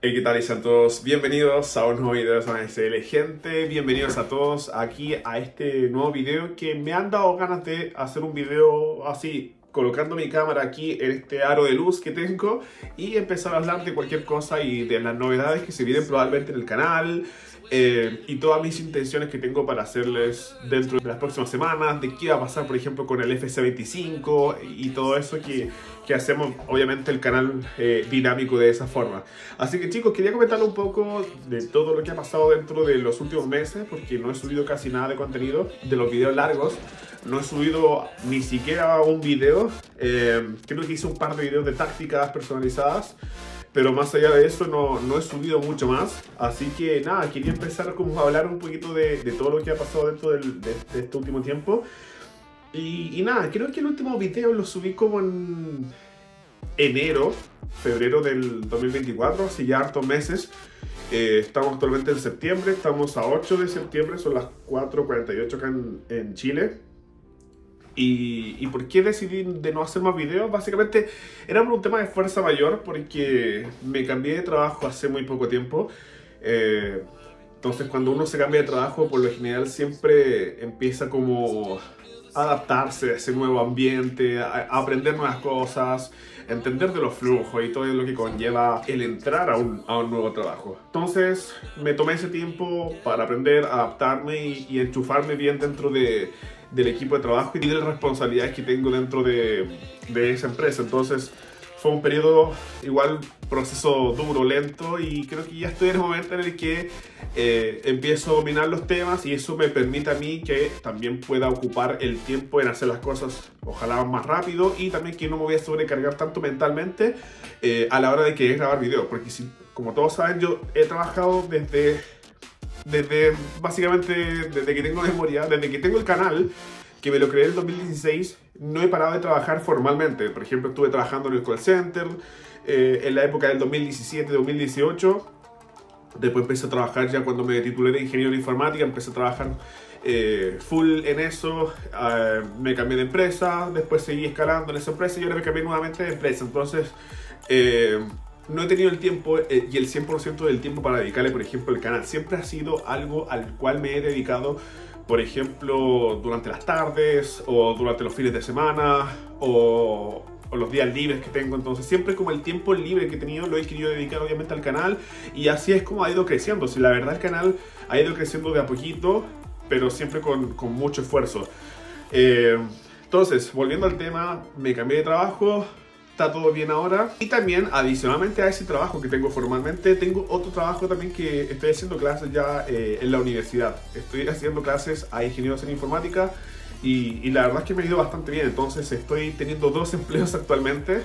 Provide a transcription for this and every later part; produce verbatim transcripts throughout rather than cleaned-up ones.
Hey, ¿qué tal? Y sean todos bienvenidos a un nuevo video de Zona S L. Gente, bienvenidos a todos aquí a este nuevo video que me han dado ganas de hacer un video así, colocando mi cámara aquí en este aro de luz que tengo y empezar a hablar de cualquier cosa y de las novedades que se vienen probablemente en el canal. Eh, y todas mis intenciones que tengo para hacerles dentro de las próximas semanas, de qué va a pasar por ejemplo con el F C veinticinco y todo eso que, que hacemos obviamente el canal eh, dinámico de esa forma. Así que chicos, quería comentarles un poco de todo lo que ha pasado dentro de los últimos meses, porque no he subido casi nada de contenido de los videos largos. No he subido ni siquiera un video. eh, creo que hice un par de videos de tácticas personalizadas, pero más allá de eso no, no he subido mucho más. Así que nada, quería empezar como a hablar un poquito de, de todo lo que ha pasado dentro del, de, de este último tiempo. Y, y nada, creo que el último video lo subí como en enero, febrero del dos mil veinticuatro, así ya hartos meses. Eh, estamos actualmente en septiembre, estamos a ocho de septiembre, son las cuatro cuarenta y ocho acá en, en Chile. Y, ¿Y por qué decidí de no hacer más videos? Básicamente era por un tema de fuerza mayor, porque me cambié de trabajo hace muy poco tiempo. Eh, entonces cuando uno se cambia de trabajo, por lo general siempre empieza como a adaptarse a ese nuevo ambiente, a, a aprender nuevas cosas, a entender de los flujos y todo lo que conlleva el entrar a un, a un nuevo trabajo. Entonces me tomé ese tiempo para aprender, adaptarme y, y enchufarme bien dentro de del equipo de trabajo y de las responsabilidades que tengo dentro de, de esa empresa. Entonces fue un periodo, igual, proceso duro, lento, y creo que ya estoy en el momento en el que eh, empiezo a dominar los temas y eso me permite a mí que también pueda ocupar el tiempo en hacer las cosas ojalá más rápido, y también que no me voy a sobrecargar tanto mentalmente eh, a la hora de querer grabar videos, porque si, como todos saben, yo he trabajado desde Desde, básicamente, desde que tengo memoria, desde que tengo el canal, que me lo creé en el dos mil dieciséis, no he parado de trabajar formalmente. Por ejemplo, estuve trabajando en el call center eh, en la época del dos mil diecisiete dos mil dieciocho. Después empecé a trabajar ya cuando me titulé de ingeniero de informática, empecé a trabajar eh, full en eso. Uh, me cambié de empresa, después seguí escalando en esa empresa y ahora me cambié nuevamente de empresa. Entonces, eh, no he tenido el tiempo eh, y el cien por ciento del tiempo para dedicarle, por ejemplo, el canal. Siempre ha sido algo al cual me he dedicado, por ejemplo, durante las tardes o durante los fines de semana o, o los días libres que tengo. Entonces siempre como el tiempo libre que he tenido lo he querido dedicar obviamente al canal, y así es como ha ido creciendo. Si la verdad, el canal ha ido creciendo de a poquito, pero siempre con, con mucho esfuerzo. Eh, entonces, volviendo al tema, me cambié de trabajo. Está todo bien ahora. Y también, adicionalmente a ese trabajo que tengo formalmente, tengo otro trabajo también que estoy haciendo clases ya eh, en la universidad. Estoy haciendo clases a ingenieros en informática y, y la verdad es que me ha ido bastante bien. Entonces estoy teniendo dos empleos actualmente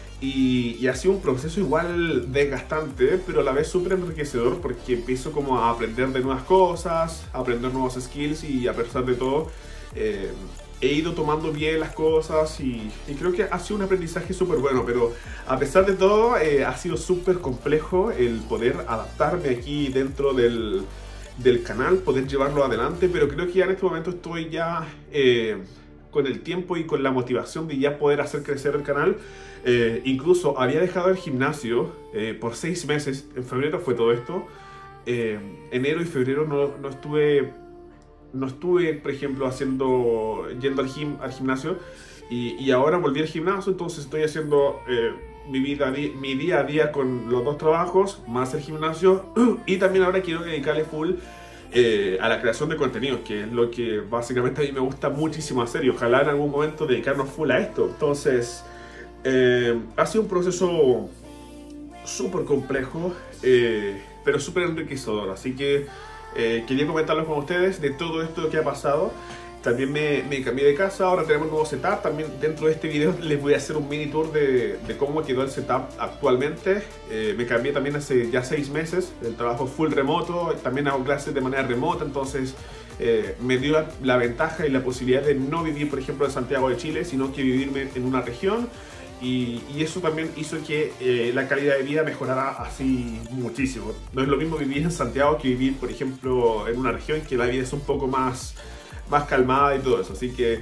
y, y ha sido un proceso igual desgastante, pero a la vez súper enriquecedor, porque empiezo como a aprender de nuevas cosas, a aprender nuevos skills, y a pesar de todo eh, he ido tomando bien las cosas y, y creo que ha sido un aprendizaje súper bueno. Pero a pesar de todo eh, ha sido súper complejo el poder adaptarme aquí dentro del, del canal, poder llevarlo adelante, pero creo que ya en este momento estoy ya eh, con el tiempo y con la motivación de ya poder hacer crecer el canal. Eh, incluso había dejado el gimnasio eh, por seis meses, en febrero fue todo esto. eh, enero y febrero no, no estuve No estuve, por ejemplo, haciendo, yendo al, gim, al gimnasio, y, y ahora volví al gimnasio. Entonces estoy haciendo eh, mi, vida, mi día a día con los dos trabajos, más el gimnasio, y también ahora quiero dedicarle full eh, a la creación de contenido, que es lo que básicamente a mí me gusta muchísimo hacer, y ojalá en algún momento dedicarnos full a esto. Entonces, eh, ha sido un proceso súper complejo, eh, pero súper enriquecedor, así que Eh, quería comentarlo con ustedes de todo esto que ha pasado. También me, me cambié de casa, ahora tenemos un nuevo setup. También dentro de este video les voy a hacer un mini tour de, de cómo quedó el setup actualmente. Eh, me cambié también hace ya seis meses, el trabajo full remoto, también hago clases de manera remota. Entonces eh, me dio la, la ventaja y la posibilidad de no vivir, por ejemplo, en Santiago de Chile, sino que vivirme en una región. Y, y eso también hizo que eh, la calidad de vida mejorara así muchísimo. No es lo mismo vivir en Santiago que vivir, por ejemplo, en una región que la vida es un poco más, más calmada y todo eso. Así que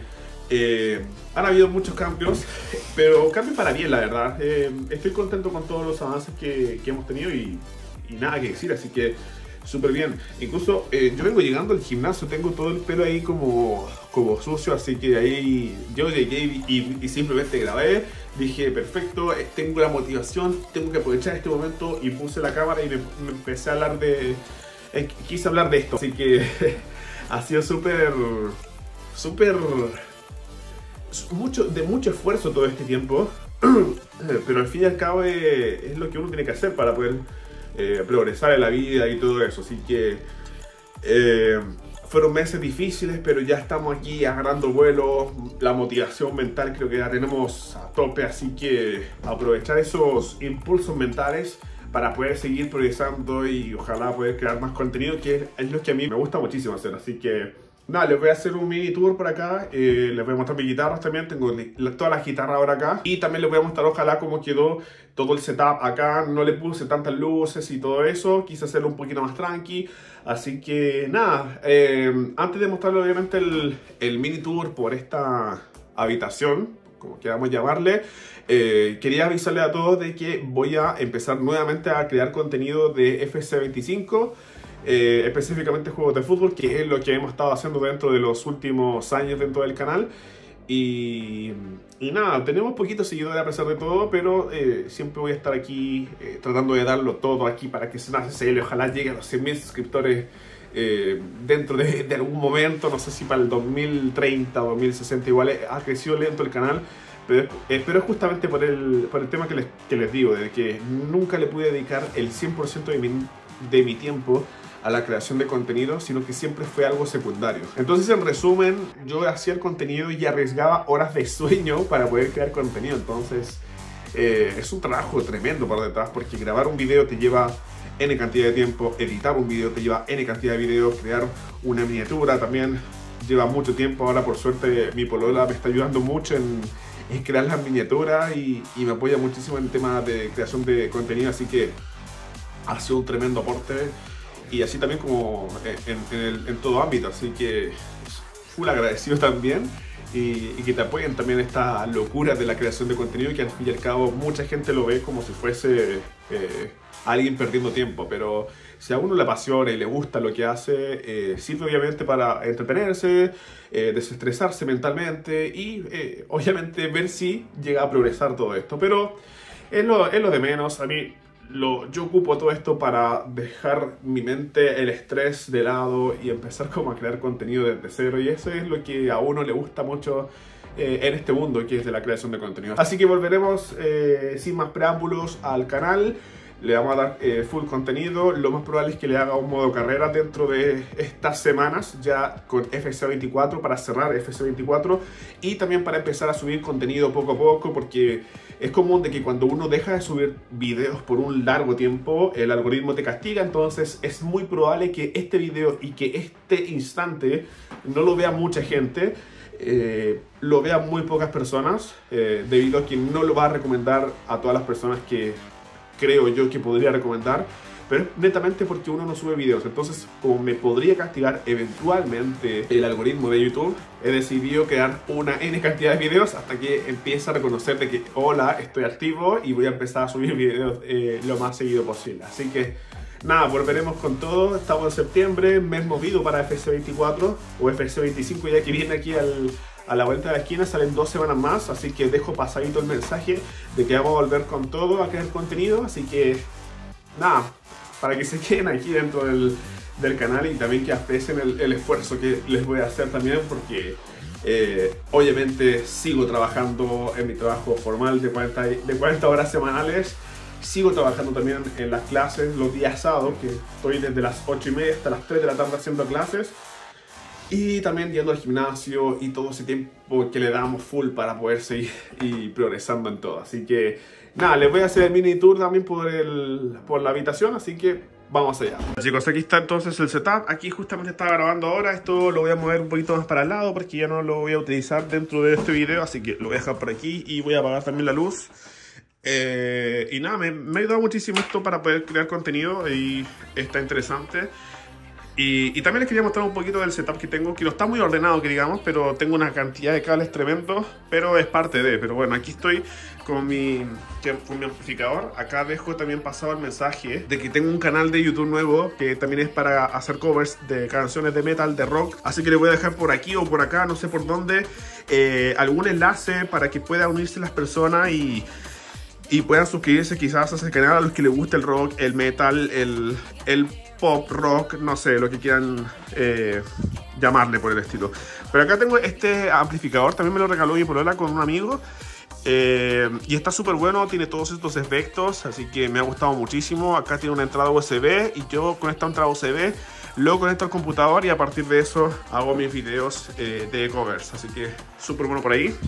Eh, han habido muchos cambios, pero cambios para bien, la verdad. Eh, estoy contento con todos los avances que, que hemos tenido y, y nada que decir, así que súper bien. Incluso eh, yo vengo llegando al gimnasio, tengo todo el pelo ahí como, como sucio, así que ahí yo llegué y, y, y simplemente grabé. Dije, perfecto, tengo la motivación, tengo que aprovechar este momento y puse la cámara y me, me empecé a hablar de... Eh, quise hablar de esto, así que ha sido súper... súper... Mucho, de mucho esfuerzo todo este tiempo, pero al fin y al cabo es, es lo que uno tiene que hacer para poder eh, progresar en la vida y todo eso. Así que eh, fueron meses difíciles, pero ya estamos aquí agarrando vuelo. La motivación mental creo que la tenemos a tope, así que aprovechar esos impulsos mentales para poder seguir progresando y ojalá poder crear más contenido, que es lo que a mí me gusta muchísimo hacer. Así que nada, les voy a hacer un mini tour por acá, eh, les voy a mostrar mis guitarras también, tengo todas las guitarras ahora acá. Y también les voy a mostrar ojalá cómo quedó todo el setup acá, no le puse tantas luces y todo eso, quise hacerlo un poquito más tranqui. Así que nada, eh, antes de mostrarles obviamente el, el mini tour por esta habitación, como queramos llamarle, eh, quería avisarles a todos de que voy a empezar nuevamente a crear contenido de F C veinticinco. Eh, específicamente juegos de fútbol, que es lo que hemos estado haciendo dentro de los últimos años dentro del canal. Y, y nada, tenemos poquitos seguidores a pesar de todo, pero eh, siempre voy a estar aquí eh, tratando de darlo todo aquí para que Zona C C L ojalá llegue a los cien mil suscriptores eh, dentro de, de algún momento, no sé si para el dos mil treinta o dos mil sesenta, igual ha crecido lento el canal. Pero, eh, pero es justamente por el, por el tema que les, que les digo, de que nunca le pude dedicar el cien por ciento de mi, de mi tiempo a la creación de contenido, sino que siempre fue algo secundario. Entonces, en resumen, yo hacía el contenido y arriesgaba horas de sueño para poder crear contenido. Entonces, eh, es un trabajo tremendo por detrás, porque grabar un video te lleva N cantidad de tiempo, editar un video te lleva N cantidad de videos, crear una miniatura también lleva mucho tiempo. Ahora, por suerte, mi polola me está ayudando mucho en, en crear las miniaturas y, y me apoya muchísimo en el tema de creación de contenido, así que ha sido un tremendo aporte. Y así también como en, en, el, en todo ámbito, así que full agradecido también y, y que te apoyen también esta locura de la creación de contenido, que al fin y al cabo mucha gente lo ve como si fuese eh, alguien perdiendo tiempo, pero si a uno le apasiona y le gusta lo que hace, eh, sirve obviamente para entretenerse, eh, desestresarse mentalmente y eh, obviamente ver si llega a progresar todo esto, pero es lo, es lo de menos. A mí Lo, yo ocupo todo esto para dejar mi mente, el estrés de lado y empezar como a crear contenido desde cero, y eso es lo que a uno le gusta mucho eh, en este mundo, que es de la creación de contenido. Así que volveremos eh, sin más preámbulos al canal. Le vamos a dar eh, full contenido. Lo más probable es que le haga un modo carrera dentro de estas semanas, ya con F C veinticuatro, para cerrar F C veinticuatro y también para empezar a subir contenido poco a poco, porque es común de que cuando uno deja de subir videos por un largo tiempo, el algoritmo te castiga. Entonces es muy probable que este video y que este instante no lo vea mucha gente, eh, lo vean muy pocas personas, eh, debido a que no lo va a recomendar a todas las personas que creo yo que podría recomendar, pero es netamente porque uno no sube videos. Entonces, como me podría castigar eventualmente el algoritmo de YouTube, he decidido crear una N cantidad de videos hasta que empiece a reconocer de que hola, estoy activo y voy a empezar a subir videos eh, lo más seguido posible. Así que nada, volveremos con todo. Estamos en septiembre, mes movido para F C veinticuatro o F C veinticinco, ya que viene aquí al... a la vuelta de la esquina, salen dos semanas más, así que dejo pasadito el mensaje de que vamos a volver con todo a crear contenido, así que nada, para que se queden aquí dentro del, del canal y también que aprecien el, el esfuerzo que les voy a hacer también, porque eh, obviamente sigo trabajando en mi trabajo formal de cuarenta, de cuarenta horas semanales, sigo trabajando también en las clases los días sábados, que estoy desde las ocho y media hasta las tres de la tarde haciendo clases. Y también yendo al gimnasio y todo ese tiempo que le damos full para poder seguir y progresando en todo. Así que nada, les voy a hacer el mini tour también por, el, por la habitación, así que vamos allá. Chicos, aquí está entonces el setup. Aquí justamente estaba grabando ahora. Esto lo voy a mover un poquito más para el lado porque ya no lo voy a utilizar dentro de este video, así que lo voy a dejar por aquí y voy a apagar también la luz. Eh, y nada, me, me ha ayudado muchísimo esto para poder crear contenido y está interesante. Y, y también les quería mostrar un poquito del setup que tengo, que no está muy ordenado, que digamos, pero tengo una cantidad de cables tremendos, pero es parte de. Pero bueno, aquí estoy con mi, con mi amplificador. Acá dejo también pasado el mensaje de que tengo un canal de YouTube nuevo que también es para hacer covers de canciones de metal, de rock. Así que les voy a dejar por aquí o por acá, no sé por dónde, eh, algún enlace para que puedan unirse las personas y... y puedan suscribirse quizás a ese canal a los que les gusta el rock, el metal, el, el pop rock, no sé, lo que quieran eh, llamarle por el estilo. Pero acá tengo este amplificador, también me lo regaló mi polola con un amigo. Eh, y está súper bueno, tiene todos estos efectos, así que me ha gustado muchísimo. Acá tiene una entrada U S B y yo con esta entrada U S B lo conecto al computador y a partir de eso hago mis videos eh, de covers. Así que súper bueno por ahí.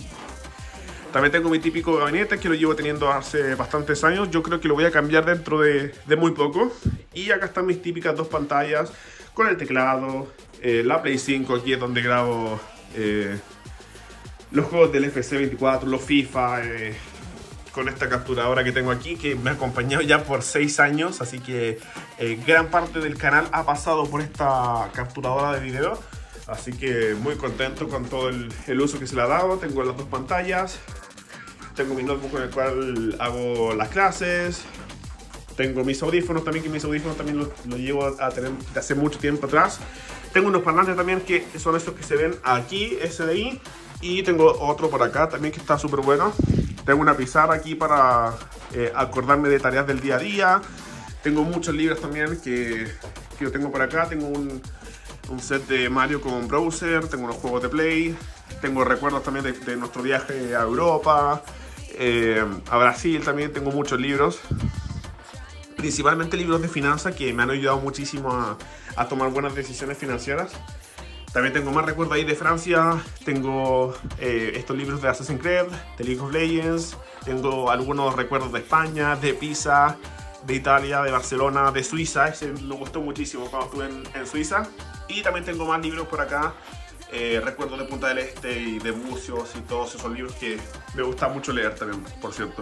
También tengo mi típico gabinete que lo llevo teniendo hace bastantes años. Yo creo que lo voy a cambiar dentro de, de muy poco. Y acá están mis típicas dos pantallas con el teclado, eh, la Play cinco, aquí es donde grabo eh, los juegos del F C veinticuatro, los FIFA, eh, con esta capturadora que tengo aquí que me ha acompañado ya por seis años. Así que eh, gran parte del canal ha pasado por esta capturadora de video. Así que muy contento con todo el, el uso que se le ha dado. Tengo las dos pantallas. Tengo mi notebook con el cual hago las clases. Tengo mis audífonos también, que mis audífonos también los lo llevo a tener de hace mucho tiempo atrás. Tengo unos parlantes también que son estos que se ven aquí, S D I. Y tengo otro por acá también que está súper bueno. Tengo una pizarra aquí para eh, acordarme de tareas del día a día. Tengo muchos libros también que, que yo tengo por acá. Tengo un... un set de Mario con browser, tengo unos juegos de Play, tengo recuerdos también de, de nuestro viaje a Europa, eh, a Brasil también. Tengo muchos libros, principalmente libros de finanzas que me han ayudado muchísimo a, a tomar buenas decisiones financieras. También tengo más recuerdos ahí de Francia, tengo eh, estos libros de Assassin's Creed, de League of Legends, tengo algunos recuerdos de España, de Pisa, de Italia, de Barcelona, de Suiza. Ese me gustó muchísimo cuando estuve en, en Suiza. Y también tengo más libros por acá, eh, recuerdos de Punta del Este y de Bucios y todos esos libros que me gusta mucho leer también, por cierto.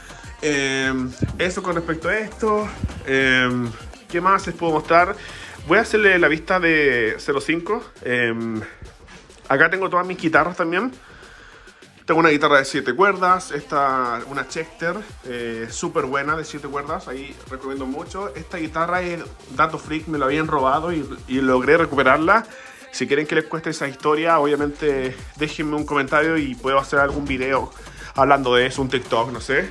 Eh, eso con respecto a esto. Eh, ¿Qué más les puedo mostrar? Voy a hacerle la vista de cero cinco. Eh, acá tengo todas mis guitarras también. Tengo una guitarra de siete cuerdas, esta, una Schecter, eh, súper buena de siete cuerdas, ahí recomiendo mucho. Esta guitarra es dato freak, me la habían robado y, y logré recuperarla. Si quieren que les cueste esa historia, obviamente déjenme un comentario y puedo hacer algún video hablando de eso, un TikTok, no sé.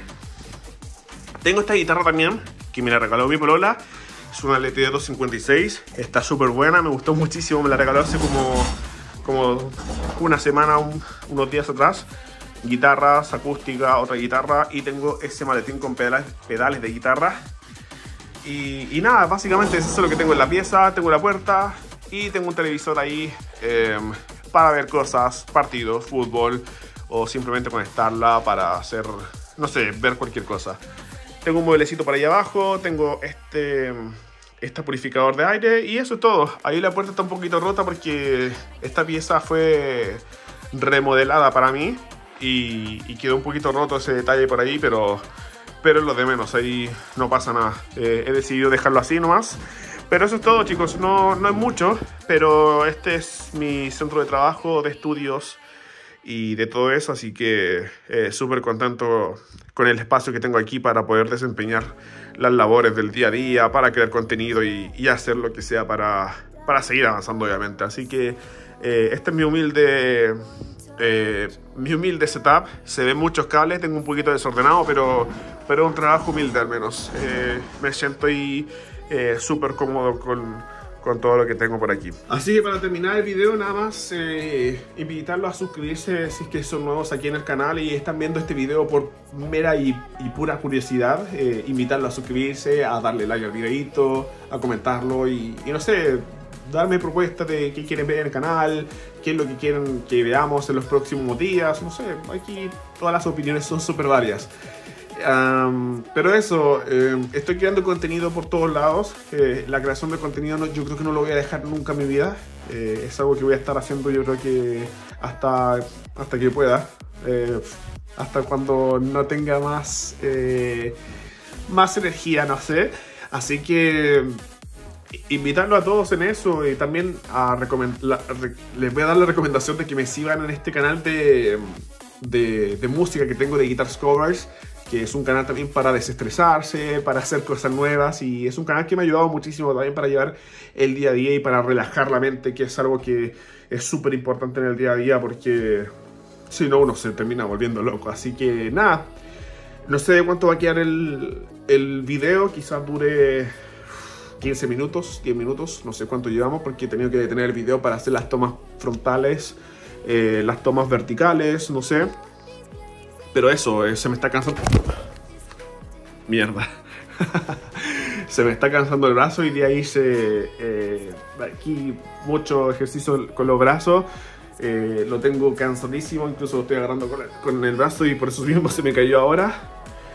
Tengo esta guitarra también, que me la regaló mi polola, es una L T D doscientos cincuenta y seis, está súper buena, me gustó muchísimo, me la regaló hace como... como una semana, un, unos días atrás. Guitarras, acústica, otra guitarra y tengo ese maletín con pedales, pedales de guitarra. Y, y nada, básicamente eso es lo que tengo en la pieza. Tengo la puerta y tengo un televisor ahí eh, para ver cosas, partidos, fútbol o simplemente conectarla para hacer, no sé, ver cualquier cosa. Tengo un mueblecito para ahí abajo, tengo este... este purificador de aire y eso es todo. Ahí la puerta está un poquito rota porque esta pieza fue remodelada para mí y, y quedó un poquito roto ese detalle por ahí, pero, pero es lo de menos, ahí no pasa nada. Eh, he decidido dejarlo así nomás. Pero eso es todo, chicos, no, no es mucho, pero este es mi centro de trabajo, de estudios y de todo eso, así que eh, súper contento con el espacio que tengo aquí para poder desempeñar las labores del día a día, para crear contenido y, y hacer lo que sea para, para seguir avanzando, obviamente. Así que eh, este es mi humilde, eh, mi humilde setup. Se ven muchos cables, tengo un poquito desordenado, pero, pero es un trabajo humilde al menos. Eh, me siento ahí eh, súper cómodo con... con todo lo que tengo por aquí. Así que para terminar el video, nada más eh, invitarlos a suscribirse si es que son nuevos aquí en el canal y están viendo este video por mera y, y pura curiosidad. Eh, invitarlos a suscribirse, a darle like al videito, a comentarlo y, y no sé, darme propuestas de qué quieren ver en el canal, qué es lo que quieren que veamos en los próximos días. No sé, aquí todas las opiniones son súper varias. Um, pero eso, eh, estoy creando contenido por todos lados. eh, La creación de contenido no, yo creo que no lo voy a dejar nunca en mi vida. eh, Es algo que voy a estar haciendo yo creo que hasta, hasta que pueda, eh, hasta cuando no tenga más, eh, más energía, no sé. Así que invitarlo a todos en eso y también a la, re, les voy a dar la recomendación de que me sigan en este canal de, de, de música que tengo de Guitar Covers, que es un canal también para desestresarse, para hacer cosas nuevas, y es un canal que me ha ayudado muchísimo también para llevar el día a día y para relajar la mente, que es algo que es súper importante en el día a día porque si no uno se termina volviendo loco. Así que nada, no sé de cuánto va a quedar el, el video, quizás dure quince minutos, diez minutos, no sé cuánto llevamos porque he tenido que detener el video para hacer las tomas frontales, eh, las tomas verticales, no sé. Pero eso, eh, se me está cansando... Mierda. Se me está cansando el brazo y de ahí hice eh, aquí mucho ejercicio con los brazos. Eh, lo tengo cansadísimo, incluso lo estoy agarrando con el, con el brazo y por eso mismo se me cayó ahora.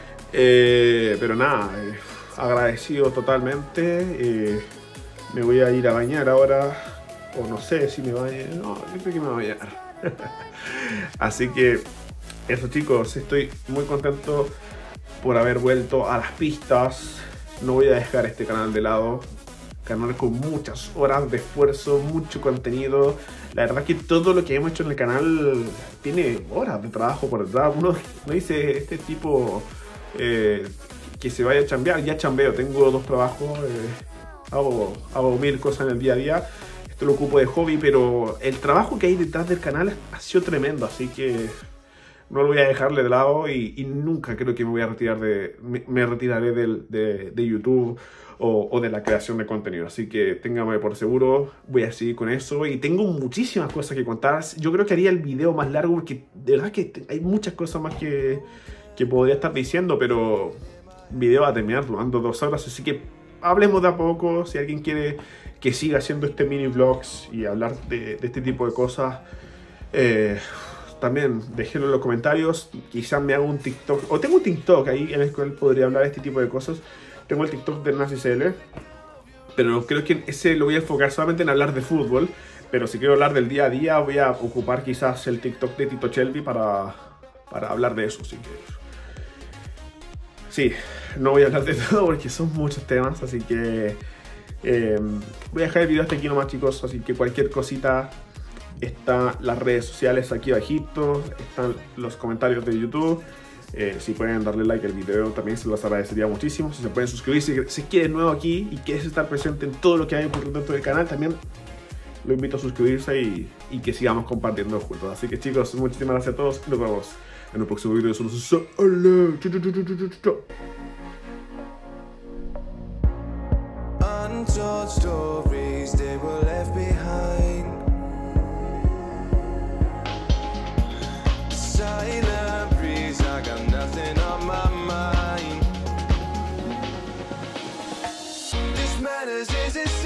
Eh, pero nada, eh, agradecido totalmente. Eh, me voy a ir a bañar ahora. O no sé si me baño. No, yo creo que me voy a bañar. Así que... eso, chicos, estoy muy contento por haber vuelto a las pistas. No voy a dejar este canal de lado. Canal con muchas horas de esfuerzo, mucho contenido. La verdad que todo lo que hemos hecho en el canal tiene horas de trabajo por detrás. Uno no dice, este tipo eh, que se vaya a chambear. Ya chambeo, tengo dos trabajos, eh, hago, hago mil cosas en el día a día. Esto lo ocupo de hobby, pero el trabajo que hay detrás del canal ha sido tremendo, así que... no lo voy a dejarle de lado y, y nunca creo que me voy a retirar de... Me, me retiraré de, de, de YouTube o, o de la creación de contenido. Así que téngame por seguro, voy a seguir con eso. Y tengo muchísimas cosas que contar. Yo creo que haría el video más largo porque de verdad que hay muchas cosas más que, que podría estar diciendo. Pero el video va a terminar durando dos horas. Así que hablemos de a poco. Si alguien quiere que siga haciendo este mini vlogs y hablar de, de este tipo de cosas... Eh, también déjenlo en los comentarios, quizás me haga un TikTok, o tengo un TikTok ahí en el cual podría hablar de este tipo de cosas. Tengo el TikTok de NaziCL, pero creo que ese lo voy a enfocar solamente en hablar de fútbol. Pero si quiero hablar del día a día, voy a ocupar quizás el TikTok de Tito Shelby para, para hablar de eso. Así que sí, no voy a hablar de todo porque son muchos temas, así que eh, voy a dejar el video hasta aquí nomás, chicos. Así que cualquier cosita... están las redes sociales aquí abajito, están los comentarios de YouTube. Eh, si pueden darle like al video también se los agradecería muchísimo. Si se pueden suscribir, si, si quieres nuevo aquí y quieres estar presente en todo lo que hay por dentro del canal, también lo invito a suscribirse y, y que sigamos compartiendo juntos. Así que, chicos, muchísimas gracias a todos y nos vemos en un próximo video. Untold stories they were left behind. Silent breeze, I got nothing on my mind. This matters, is it